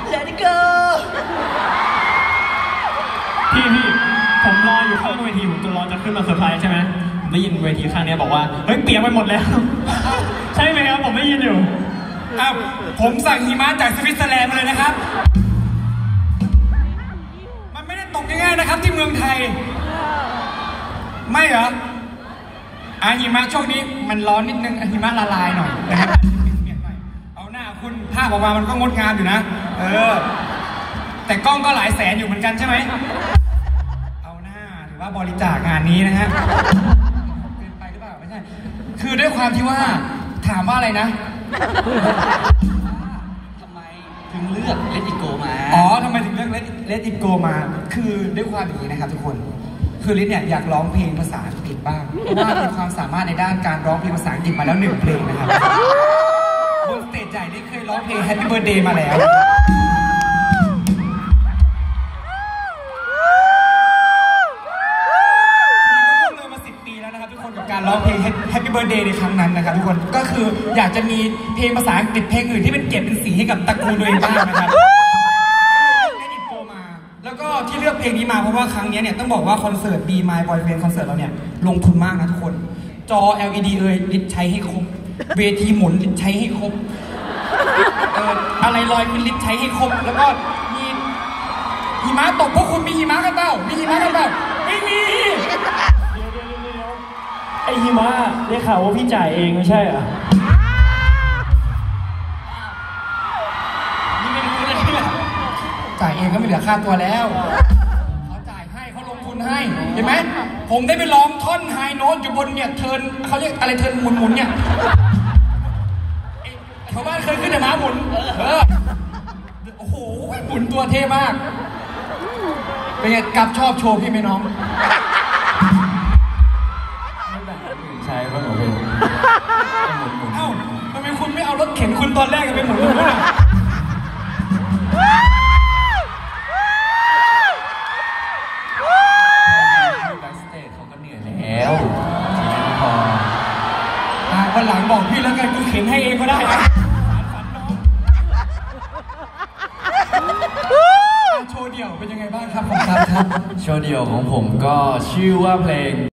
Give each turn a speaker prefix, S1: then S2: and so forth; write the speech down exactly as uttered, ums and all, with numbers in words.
S1: Let it go
S2: พี่พี่ผมรออยู่ข้างเวทีผมจะรอจะขึ้นมาเซอร์ไพรส์ใช่ไหมได้ยินเวทีข้างนี้บอกว่าเฮ้ยเปียกไปหมดแล้วใช่ไหมครับผมได้ยินอยู่
S3: อ้าวผมสั่งหิมะจากสวิตเซอร์แลนด์มาเลยนะครับมันไม่ได้ตกง่ายๆนะครับที่เมืองไทยไม่เหรออ่ะหิมะช่วงนี้มันร้อนนิดนึงหิมะละลายหน่อยนะครับเอาหน้าคุณภาพออกมามันก็งดงามอยู่นะเออแต่กล้องก็หลายแสนอยู่เหมือนกันใช่ไหมเอาหน้าถือว่าบริจาคงานนี้นะฮะเกินไปหรือเปล่าไม่ใช่คือด้วยความที่ว่าถามว่าอะไรนะ
S1: ทำไมถึงเลือก Let It Go มา
S3: อ๋อทำไมถึงเลือก Let It Go มาคือด้วยความอย่างนี้นะครับทุกคนคือลิศเนี่ยอยากร้องเพลงภาษาอังกฤษบ้างเพราะว่ามีความสามารถในด้านการร้องเพลงภาษาอังกฤษมาแล้วหนึ่งเพลงนะครับบนสเตจใหญ่ลิศเคยร้องเพลง Happy Birthday มาแล้วเลยมาสิบปีแล้วนะครับทุกคนกับการร้องเพลง Happy Birthday ในครั้งนั้นนะครับทุกคนก็คืออยากจะมีเพลงภาษาอังกฤษเพลงอื่นที่เป็นเก็บเป็นสีให้กับตระกูลตัวเองบ้างนะครับแล้วก็ที่เลือกเพลงนี้มาเพราะว่าครั้งนี้เนี่ยต้องบอกว่าคอนเสิร์ต Be My Boyfriend คอนเสิร์ตเราเนี่ยลงทุนมากนะทุกคนจอ แอล อี ดี เอ่ยลิศใช้ให้ครบเวทีหมุนลิศใช้ให้ครบเอ่ออะไรลอยขึ้นลิศใช้ให้ครบแล้วก็มีหิมะตกพวกคุณมีหิมะกันเปล่ามีหิมะกันเปล่าไม่มี
S2: ไอหิมะได้ข่าวว่าพี่จ่ายเองไม่ใช่เหรอ
S3: จ่ายเองก็ไม่เหลือค่าตัวแล้วเขาจ่ายให้เขาลงทุนให้เห็นไหมผมได้ไปร้องท่อนไฮโน้ตอยู่บนเนี่ยเทิร์นเขาเรียกอะไรเทิร์นหมุนๆเนี่ยชาวบ้านเคยขึ้นแต่ม้าหมุนเออโอ้โหหมุนตัวเท่มากเป็นไงกับชอบโชว์พี่ไหมน้อง
S2: ไม่แบ่งคนอื่นใช้เพราะหนูเป็น
S3: เอ้าทำไมคุณไม่เอารถเข็นคุณตอนแรกกันไปหมุนๆอ่ะ
S2: แล้วพอ
S3: วันหลังบอกพี่แล้วกันกูเข็นให้เองก็ได้นะโชว์เดี่ยวเป็นยังไงบ้างครับผมครับ
S2: โชว์เดี่ยวของผมก็ชื่อว่าเพลง